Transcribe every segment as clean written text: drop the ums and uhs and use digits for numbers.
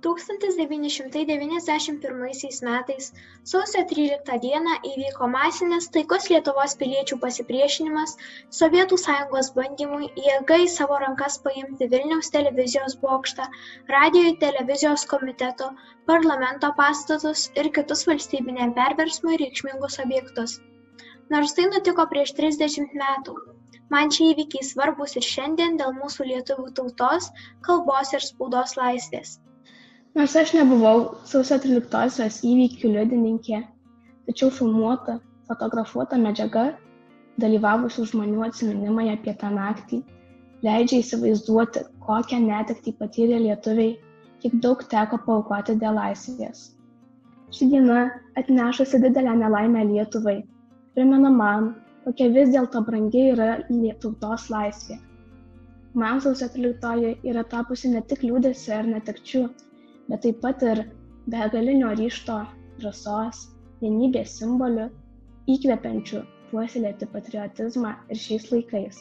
1991 metais sausio 13 dieną įvyko masinis taikus Lietuvos piliečių pasipriešinimas Sovietų Sąjungos bandymui jėga į savo rankas paimti Vilniaus televizijos bokštą, radijo ir televizijos komiteto, parlamento pastatus ir kitus valstybiniam perversmui reikšmingus objektus. Nors tai nutiko prieš 30 metų. Man šie įvykiai svarbus ir šiandien dėl mūsų lietuvių tautos, kalbos ir spaudos laisvės. Nors aš nebuvau sausio 13-osios įvykių liudininkė, tačiau filmuota, fotografuota medžiaga, dalyvavusių žmonių atsiminimai apie tą naktį, leidžia įsivaizduoti, kokią netektį patyrė lietuviai, kiek daug teko paaukoti dėl laisvės. Ši diena atnešusi didelę nelaimę Lietuvai, primena man, kokia vis dėlto brangi yra tautos laisvė. Man sausio 13 yra tapusi ne tik liūdesio ir netekčių, bet taip pat ir begalinio ryžto, drąsos, vienybės simbolių, įkvepiančių puoselėti patriotizmą ir šiais laikais.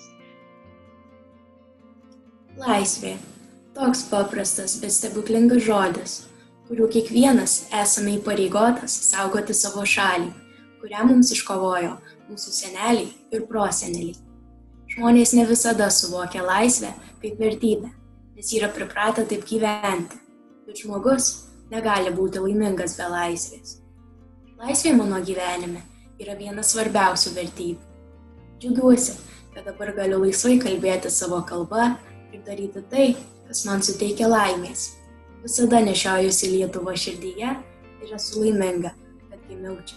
Laisvė. Toks paprastas, bet stebuklingas žodis, kuriuo kiekvienas esame įpareigotas saugoti savo šalį, kurią mums iškovojo mūsų seneliai ir proseneliai. Žmonės ne visada suvokia laisvę kaip vertybę, nes yra pripratę taip gyventi. Bet žmogus negali būti laimingas be laisvės. Laisvė mano gyvenime yra viena svarbiausių vertybių. Džiaugiuosi, kad dabar galiu laisvai kalbėti savo kalbą ir daryti tai, kas man suteikia laimės. Visada nešiojusi Lietuvą širdyje ir esu laiminga, kad gimiau čia.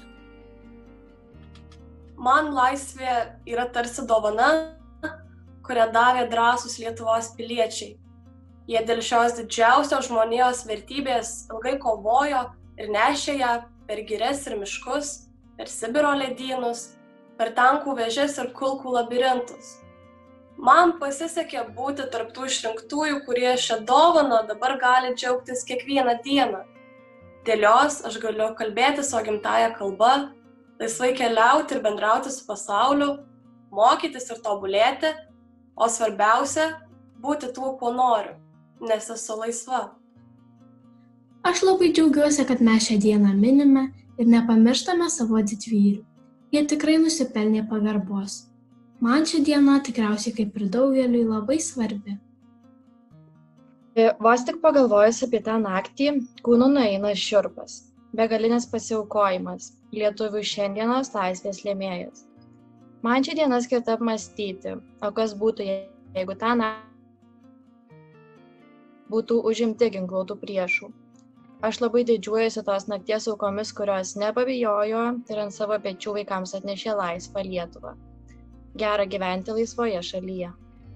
Man laisvė yra tarsi dovana, kurią davė drąsūs Lietuvos piliečiai. Jie dėl šios didžiausios žmonijos vertybės ilgai kovojo ir nešė ją per girias ir miškus, per Sibiro ledynus, per tankų vėžes ir kulkų labirintus. Man pasisekė būti tarp tų išrinktųjų, kurie šią dovaną dabar gali džiaugtis kiekvieną dieną. Dėl jos aš galiu kalbėti savo gimtąją kalbą, laisvai keliauti ir bendrauti su pasauliu, mokytis ir tobulėti, o svarbiausia – būti tuo, kuo noriu. Nes esu laisva. Aš labai džiaugiuosi, kad mes šią dieną minime ir nepamirštame savo didvyrių. Jie tikrai nusipelnė pagarbos. Man ši diena tikriausiai kaip ir daugeliui labai svarbi. Vos tik pagalvojus apie tą naktį, kūnu nueina šiurpas, begalinis pasiaukojimas, lietuvių šiandienos laisvės lėmėjas. Man ši diena skirta apmąstyti, o kas būtų, jeigu tą naktį būtų užimti ginkluotų priešų. Aš labai didžiuojuosi tos nakties aukomis, kurios nepabijojo ir ant savo pečių vaikams atnešė laisvą Lietuvą. Gera gyventi laisvoje šalyje.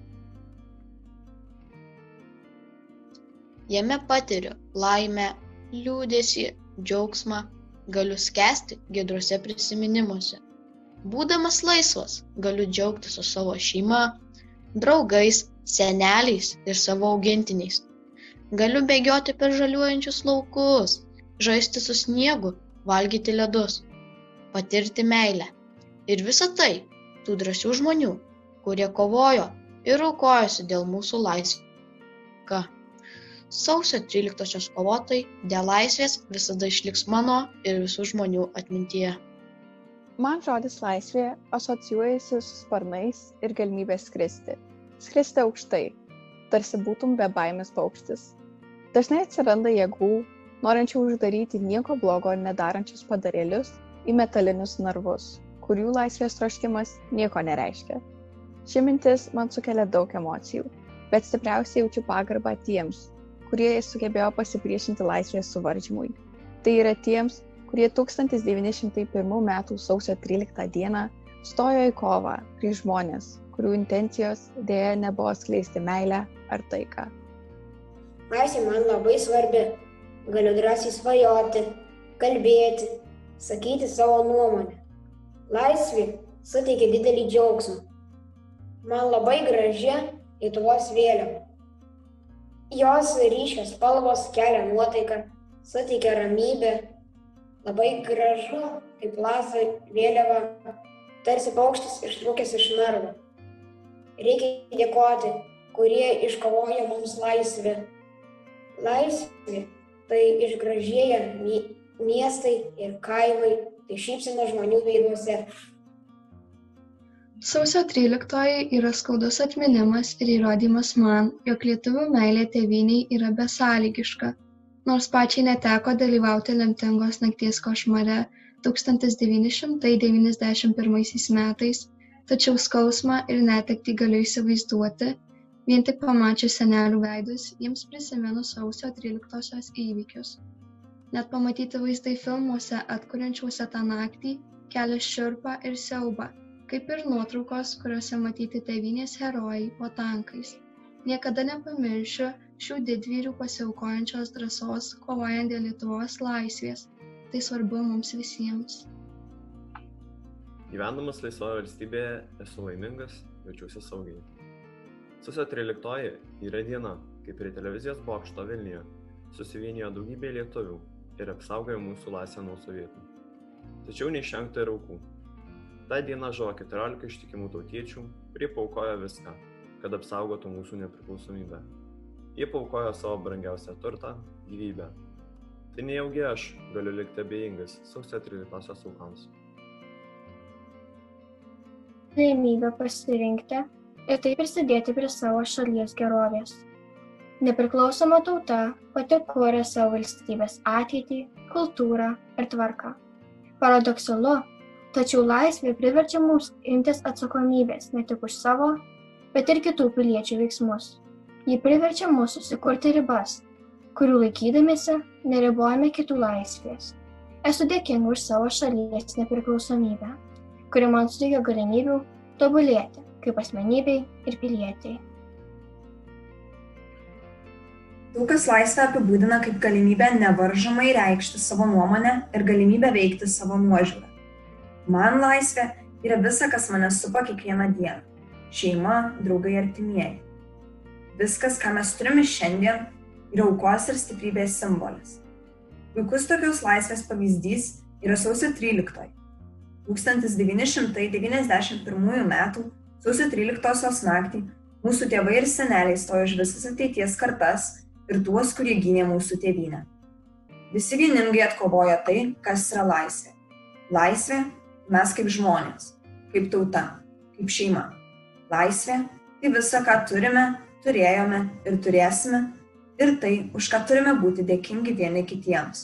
Jame patiriu laimę, liūdesį, džiaugsmą, galiu skęsti giedruose prisiminimuose. Būdamas laisvas, galiu džiaugtis su savo šeima, draugais, seneliais ir savo augintiniais. Galiu bėgioti per žaliuojančius laukus, žaisti su sniegu, valgyti ledus, patirti meilę. Ir visa tai tų drąsių žmonių, kurie kovojo ir aukojosi dėl mūsų laisvės. Sausio 13-osios kovotojai dėl laisvės visada išliks mano ir visų žmonių atmintyje. Man žodis laisvė asocijuojasi su sparnais ir galimybė skristi. Skristi aukštai, tarsi būtum be baimės paukštis. Dažnai atsiranda jėgų, norinčių uždaryti nieko blogo nedarančius padarėlius į metalinius narvus, kurių laisvės troškimas nieko nereiškia. Ši mintis man sukelia daug emocijų, bet stipriausiai jaučiu pagarbą tiems, kurie sugebėjo pasipriešinti laisvės suvaržymui. Tai yra tiems, kurie 1901 m. sausio 13 dieną stojo į kovą prieš žmones, kurių intencijos dėja nebuvo skleisti meilę ar taiką. Laisvė man labai svarbi. Galiu drąsiai svajoti, kalbėti, sakyti savo nuomonę. Laisvė suteikia didelį džiaugsmą. Man labai graži Lietuvos vėliava. Jos ryškios spalvos kelia nuotaiką, suteikia ramybę. Labai gražu, kaip laza vėliava, tarsi paukštis ištrūkęs iš narvo. Reikia dėkoti, kurie iškovojo mums laisvę. Laisvė tai išgražėję miestai ir kaimai, tai šypsena žmonių veiduose. Sausio 13 yra skaudus atminimas ir įrodymas man, jog lietuvių meilė tėvynei yra besąlygiška. Nors pačiai neteko dalyvauti lemtingos nakties košmare 1991 metais, tačiau skausmą ir netektį galiu įsivaizduoti, vien tik pamačius senelių veidus, jiems prisiminus sausio 13-osios įvykius. Net pamatyti vaizdai filmuose atkuriančiuose tą naktį kelia šiurpą ir siaubą, kaip ir nuotraukos, kuriuose matyti tėvynės herojai po tankais. Niekada nepamiršiu šių didvyrių pasiaukojančios drąsos, kovojant dėl Lietuvos laisvės. Tai svarbu mums visiems. Gyvendamas laisvoje valstybėje esu laimingas, jaučiuosi saugiai. Sausio 13 yra diena, kai prie televizijos bokšto Vilniuje susivienijo daugybė lietuvių ir apsaugojo mūsų laisvę nuo sovietų. Tačiau neišvengta ir aukų. Ta diena žuvo 14 ištikimų tautiečių, kurie paaukojo viską, kad apsaugotų mūsų nepriklausomybę. Jie paaukojo savo brangiausią turtą – gyvybę. Tai nejaugi aš galiu likti abejingas sausio 13-osios aukams. Galimybę pasirinkti ir taip prisidėti prie savo šalies gerovės. Nepriklausoma tauta pati kuria savo valstybės ateitį, kultūrą ir tvarką. Paradoksalu, tačiau laisvė priverčia mus imtis atsakomybės ne tik už savo, bet ir kitų piliečių veiksmus. Ji priverčia mus susikurti ribas, kurių laikydamiesi neribojame kitų laisvės. Esu dėkinga už savo šalies nepriklausomybę, kuri man suteikia galimybių tobulėti kaip asmenybei ir pilietei. Daug kas laisvę apibūdina kaip galimybę nevaržomai reikšti savo nuomonę ir galimybę veikti savo nuožiūrą. Man laisvė yra visa, kas mane supa kiekvieną dieną. Šeima, draugai, artimieji. Viskas, ką mes turime šiandien, yra aukos ir stiprybės simbolis. Puikus tokios laisvės pavyzdys yra sausio 13. 1991 metų sausio 13-osios naktį mūsų tėvai ir seneliai stojo už visas ateities kartas ir tuos, kurie gynė mūsų tėvynę. Visi vieningai atkovojo tai, kas yra laisvė. Laisvė – mes kaip žmonės, kaip tauta, kaip šeima. Laisvė – tai visa, ką turime, turėjome ir turėsime, ir tai, už ką turime būti dėkingi vieni kitiems.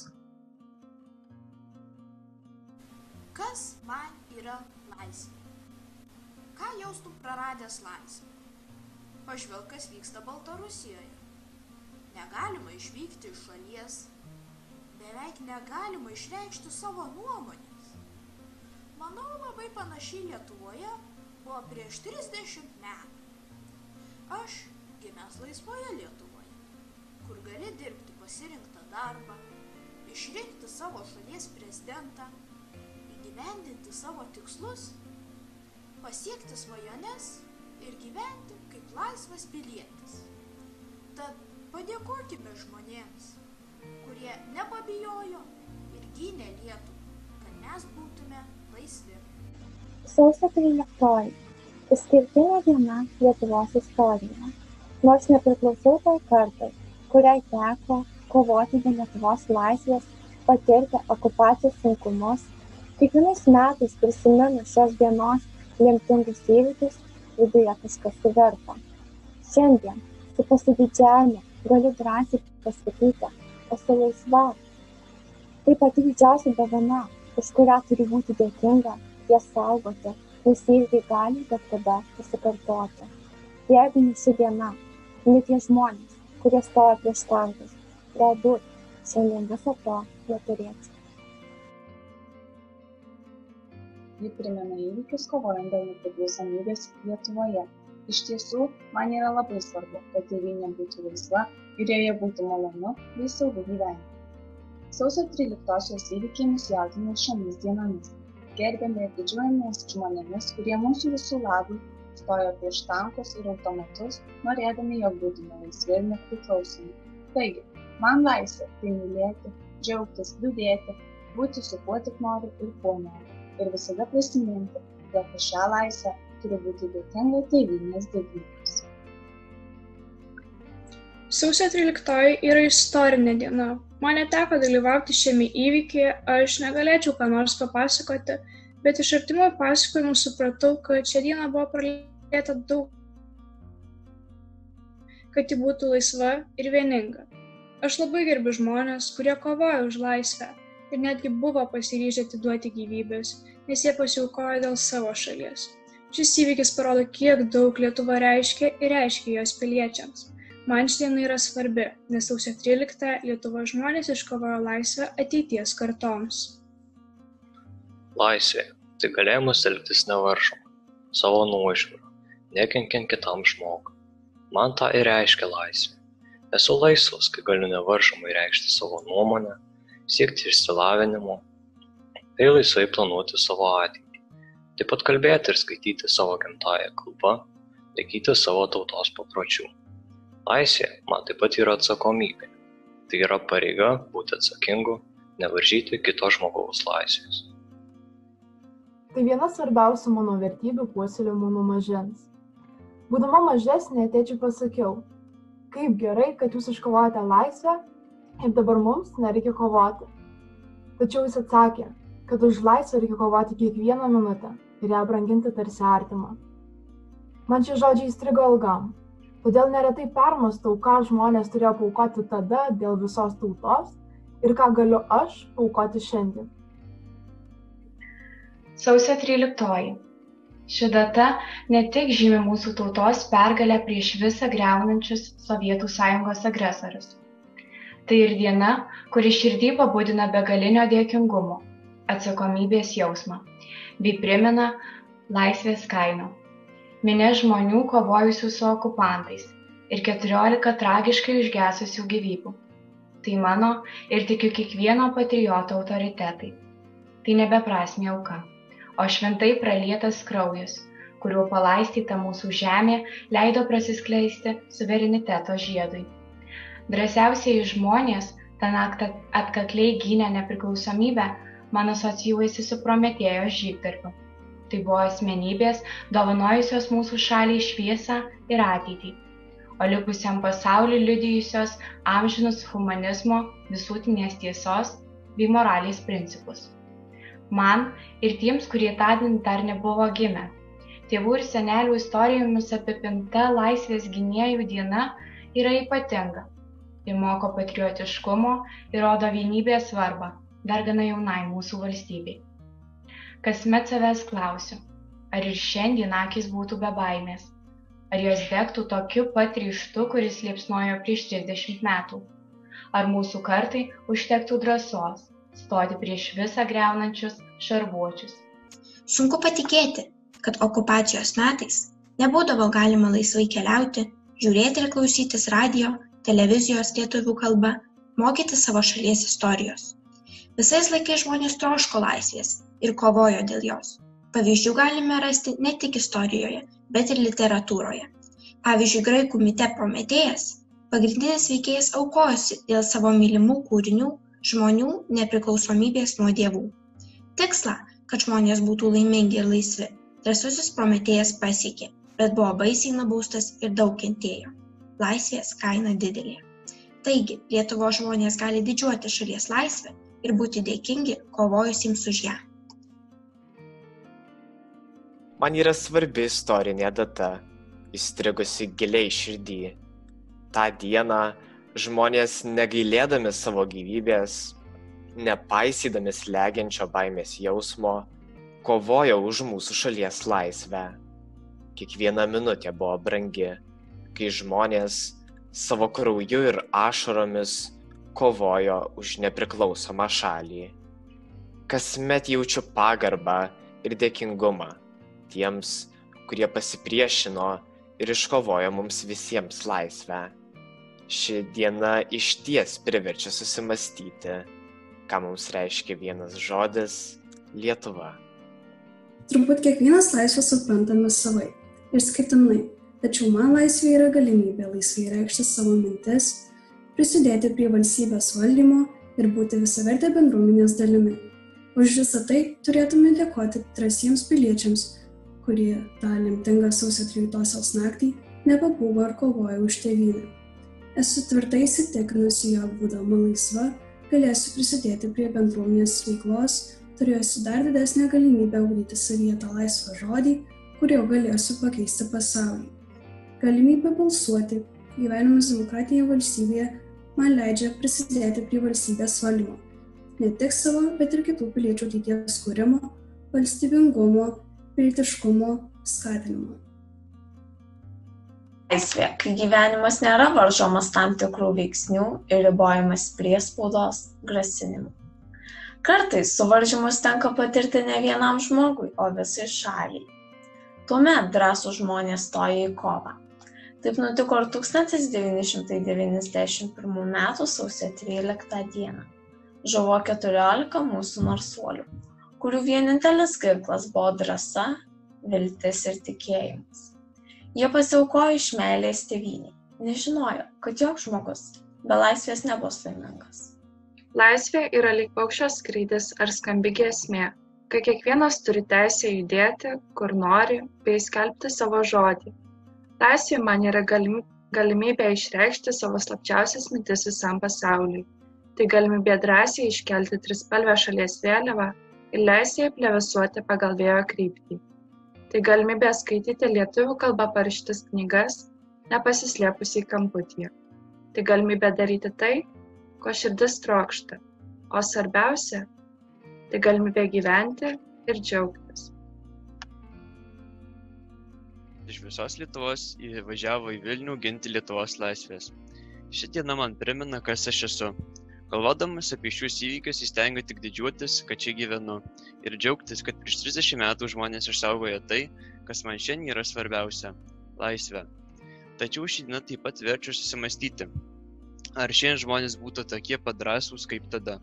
Kas man yra laisvė? Ką jaustum praradęs laisvę? Pažvelk, kas vyksta Baltarusijoje. Negalima išvykti iš šalies, beveik negalima išreikšti savo nuomonės. Manau, labai panašiai Lietuvoje buvo prieš 30 metų. Aš gimęs laisvoje Lietuvoje, kur gali dirbti pasirinktą darbą, išrinkti savo šalies prezidentą, įgyvendinti savo tikslus, pasiekti svajones ir gyventi kaip laisvas pilietis. Tad padėkokime žmonėms, kurie nepabijojo ir gynė Lietuvą, kad mes būtume laisvi. Sausio 13. Išskirtinė diena Lietuvos istorijoje. Nors nepriklausau tai kartai, kuriai teko kovoti dėl Lietuvos laisvės, patirti okupacijos sunkumus, kiekvienais metais prisiminus šios dienos lemtingus įvykius, viduje kažkas suverta. Šiandien su pasididžiavimu galiu drąsiai pasakyti, esu laisva. Tai pati didžiausia dovana, už kurią turiu būti dėkinga, ją saugoti, nes įvykiai gali bet kada pasikartoti. Jeigu ne ši diena, ne tie žmonės, kurie stoja prieš tankus, galbūt šiandien viso to neturėčiau. Ji primena įvykius kovojant dėl nepriklausomybės Lietuvoje. Iš tiesų, man yra labai svarbu, kad tėvynė būtų laisva ir joje būtų malonu bei saugu gyventi. Sausio 13-osios įvykiai mus jaudina šiomis dienomis. Gerbiame ir didžiuojamės žmonėmis, kurie mūsų visų labui stojo prieš tankus ir automatus, norėdami, jog būtume laisvi ir nepriklausomi. Taigi, man laisvė tai mylėti, džiaugtis, liūdėti, būti su kuo tik noriu ir kuo noriu. Ir visada prisiminti, jog už šią laisvę turi būti dėkinga tėvynės didvyriams. Sausio 13 yra istorinė diena, Man neteko dalyvauti šiame įvykyje, aš negalėčiau ką nors papasakoti, bet iš artimo pasakojimų supratau, kad šią dieną buvo pralieta daug, kad ji būtų laisva ir vieninga. Aš labai gerbiu žmonės, kurie kovoja už laisvę ir netgi buvo pasiryžę atiduoti gyvybės, nes jie pasiaukojo dėl savo šalies. Šis įvykis parodo, kiek daug Lietuva reiškia ir reiškia jos piliečiams. Man ši diena yra svarbi, nes sausio 13 Lietuvos žmonės iškovojo laisvę ateities kartoms. Laisvė – tai galėjimas elgtis nevaržomai, savo nuožiūra, nekenkiant kitam žmogui. Man tą ir reiškia laisvė. Esu laisvas, kai galiu nevaržomai reikšti savo nuomonę, siekti išsilavinimo, bei laisvai planuoti savo ateitį. Taip pat kalbėti ir skaityti savo gimtąją kalbą, laikyti savo tautos papročių. Laisvė man taip pat yra atsakomybė. Tai yra pareiga būti atsakingu, nevaržyti kito žmogaus laisvės. Tai viena svarbiausių mano vertybių puoselėjimų nuo mažens. Būdama mažesnė, tėčiui pasakiau, kaip gerai, kad jūs iškovojate laisvę ir dabar mums nereikia kovoti. Tačiau jis atsakė, kad už laisvę reikia kovoti kiekvieną minutę ir ją branginti tarsi artimą. Man šie žodžiai įstrigo ilgam. Todėl neretai permąstau, ką žmonės turėjo paaukoti tada dėl visos tautos ir ką galiu aš paaukoti šiandien. Sausio 13. Ši data ne tik žymi mūsų tautos pergalę prieš visą griaunančius Sovietų Sąjungos agresorius. Tai ir diena, kuri širdį pabudina begalinio dėkingumo, atsakomybės jausmą, bei primena laisvės kainą. Minia žmonių kovojusių su okupantais ir 14 tragiškai užgesusių gyvybių. Tai mano ir tikiu kiekvieno patrioto autoritetai. Tai nebeprasmė auka, o šventai pralietas kraujas, kuriuo palaistyta mūsų žemė leido prasiskleisti suvereniteto žiedui. Drąsiausiai žmonės tą naktį atkakliai gynę nepriklausomybę man asocijuojasi su Prometėjo žygdarbiu. Tai buvo asmenybės, dovanojusios mūsų šaliai šviesą ir ateitį, o likusiam pasauliui liudijusios amžinus humanizmo, visuotinės tiesos bei moralės principus. Man ir tiems, kurie tądien dar nebuvo gimę, tėvų ir senelių istorijomis apipinta laisvės gynėjų diena yra ypatinga ir moko patriotiškumo ir rodo vienybės svarbą dar gana jaunai mūsų valstybei. Kasmet savęs klausiu, ar ir šiandien akys būtų be baimės, ar jos degtų tokiu pat ryžtu, kuris liepsnojo prieš 30 metų, ar mūsų kartai užtektų drąsos stoti prieš visą griaunančius šarvuočius. Sunku patikėti, kad okupacijos metais nebūdavo galima laisvai keliauti, žiūrėti ir klausytis radio, televizijos lietuvių kalba, mokyti savo šalies istorijos. Visais laikais žmonės troško laisvės ir kovojo dėl jos. Pavyzdžių galime rasti ne tik istorijoje, bet ir literatūroje. Pavyzdžiui, graikų mite Prometėjas, pagrindinis veikėjas aukojosi dėl savo mylimų kūrinių, žmonių nepriklausomybės nuo dievų. Tikslą, kad žmonės būtų laimingi ir laisvi, drąsusis Prometėjas pasiekė, bet buvo baisiai nubaustas ir daug kentėjo. Laisvės kaina didelė. Taigi, Lietuvos žmonės gali didžiuoti šalies laisvę ir būti dėkingi kovojusiems už ją. Man yra svarbi istorinė data, įstrigusi giliai širdį. Ta dieną žmonės negailėdami savo gyvybės, nepaisydami slegiančio baimės jausmo, kovojo už mūsų šalies laisvę. Kiekviena minutė buvo brangi, kai žmonės savo krauju ir ašaromis kovojo už nepriklausomą šalį. Kasmet jaučiu pagarbą ir dėkingumą tiems, kurie pasipriešino ir iškovojo mums visiems laisvę. Ši diena išties priverčia susimąstyti, ką mums reiškia vienas žodis – Lietuva. Turbūt kiekvienas laisvę suprantame savai ir skirtinai, tačiau man laisvė yra galimybė laisvai reikšti savo mintis, prisidėti prie valstybės valdymo ir būti visavertė bendruomenės dalimi. Už visą tai turėtume dėkoti drąsiems piliečiams, kurie tą lemtingą sausio 13 naktį nepabūgo ir kovojo už tėvynę. Esu tvirtai įsitikinusi, jog būdama laisva, galėsiu prisidėti prie bendruomenės veiklos, turėsiu dar didesnę galimybę ugdyti savyje tą laisvą žodį, kuriuo galėsiu pakeisti pasaulį. Galimybė balsuoti, gyvenimas demokratinėje valstybėje man leidžia prisidėti prie valstybės valdymo. Ne tik savo, bet ir kitų piliečių ateities kūrimo, valstybingumo, pilietiškumo skatinimo. Laisvė, kai gyvenimas nėra varžomas tam tikrų veiksnių ir ribojamas priespaudos, grasinimų. Kartais suvaržymus tenka patirti ne vienam žmogui, o visai šaliai. Tuomet drąsūs žmonės stoja į kovą. Taip nutiko ir 1991 m. sausio 13 d. Žuvo 14 mūsų narsuolių, kurių vienintelis ginklas buvo drąsa, viltis ir tikėjimas. Jie pasiaukojo iš meilės tėvynei, nežinojo, kad joks žmogus be laisvės nebus laimingas. Laisvė yra lyg paukščio skrydis ar skambi giesmė, kai kiekvienas turi teisę judėti, kur nori, bei skelbti savo žodį. Laisvė man yra galimybė išreikšti savo slapčiausias mintis visam pasauliui. Tai galimybė drąsiai iškelti trispalvę šalies vėliavą ir leisti jai plevėsuoti pagal vėjo kryptį. Tai galimybė skaityti lietuvių kalba parašytas knygas, nepasislėpusiai kamputyje. Tai galimybė daryti tai, ko širdis trokšta, o svarbiausia, tai galimybė gyventi ir džiaugtis. Iš visos Lietuvos įvažiavo į Vilnių ginti Lietuvos laisvės. Ši diena man primena, kas aš esu. Galvodamas apie šius įvykius, įstengiu tik didžiuotis, kad čia gyvenu ir džiaugtis, kad prieš 30 metų žmonės išsaugojo tai, kas man šiandien yra svarbiausia – laisvė. Tačiau ši diena taip pat verčia susimastyti, ar šiandien žmonės būtų tokie padrąsūs kaip tada.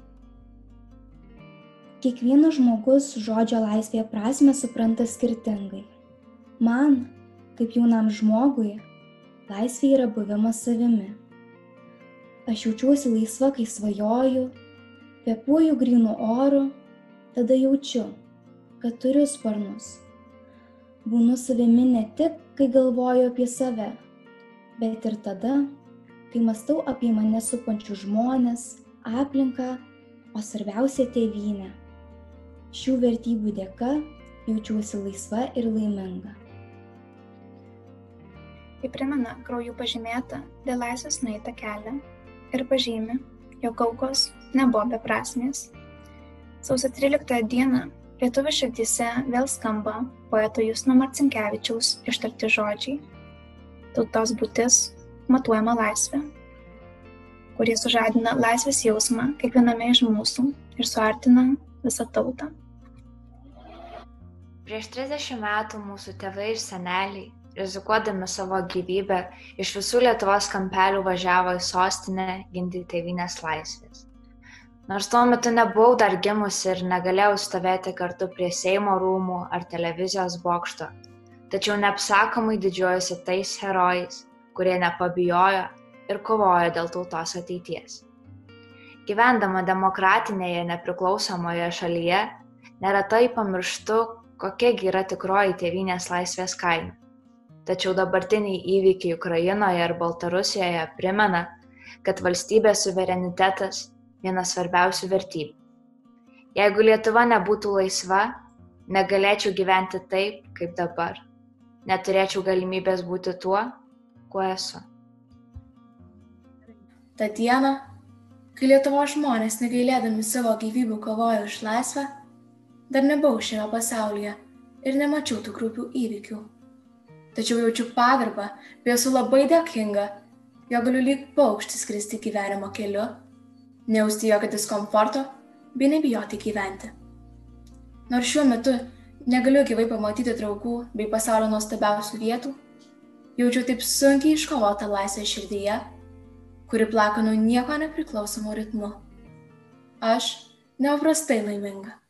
Kiekvienas žmogus žodžio laisvėje prasmę supranta skirtingai. Man, kaip jaunam žmogui, laisvė yra buvimas savimi. Aš jaučiuosi laisva, kai svajoju, kvėpuoju grynu oru, tada jaučiu, kad turiu sparnus. Būnu savimi ne tik, kai galvoju apie save, bet ir tada, kai mąstau apie mane supančius žmones, aplinką, o svarbiausia tėvynę. Šių vertybių dėka jaučiuosi laisva ir laiminga. Tai primena krauju pažymėtą dėl laisvės nueitą kelią ir pažymi, jog aukos nebuvo beprasmės. Sausio 13 dieną lietuvių širdyse vėl skamba poeto Justino Marcinkevičiaus ištarti žodžiai. Tautos būtis matuojama laisvė, kurie sužadina laisvės jausmą kiekviename iš mūsų ir suartina visą tautą. Prieš 30 metų mūsų tėvai ir seneliai, rizikuodami savo gyvybę, iš visų Lietuvos kampelių važiavo į sostinę ginti tėvynės laisvės. Nors tuo metu nebuvau dar gimusi ir negalėjau stovėti kartu prie Seimo rūmų ar televizijos bokšto, tačiau neapsakomai didžiuojuosi tais herojais, kurie nepabijojo ir kovojo dėl tautos ateities. Gyvendama demokratinėje nepriklausomoje šalyje, neretai pamirštu, kokia yra tikroji tėvynės laisvės kaina. Tačiau dabartiniai įvykiai Ukrainoje ir Baltarusijoje primena, kad valstybės suverenitetas viena svarbiausių vertybių. Jeigu Lietuva nebūtų laisva, negalėčiau gyventi taip, kaip dabar. Neturėčiau galimybės būti tuo, kuo esu. Ta diena, kai Lietuvos žmonės negailėdami savo gyvybių kovojo už laisvę, dar nebuvau šiame pasaulyje ir nemačiau tų kraupių įvykių. Tačiau jaučiu pagarbą, bei esu labai dėkinga, jog galiu lyg paukštis skristi gyvenimo keliu, nejausti jokio diskomforto, bei nebijoti gyventi. Nors šiuo metu negaliu gyvai pamatyti draugų bei pasaulio nuostabiausių vietų, jaučiu taip sunkiai iškovotą laisvę širdyje, kuri plaka nuo nieko nepriklausomo ritmu. Aš nepaprastai laiminga.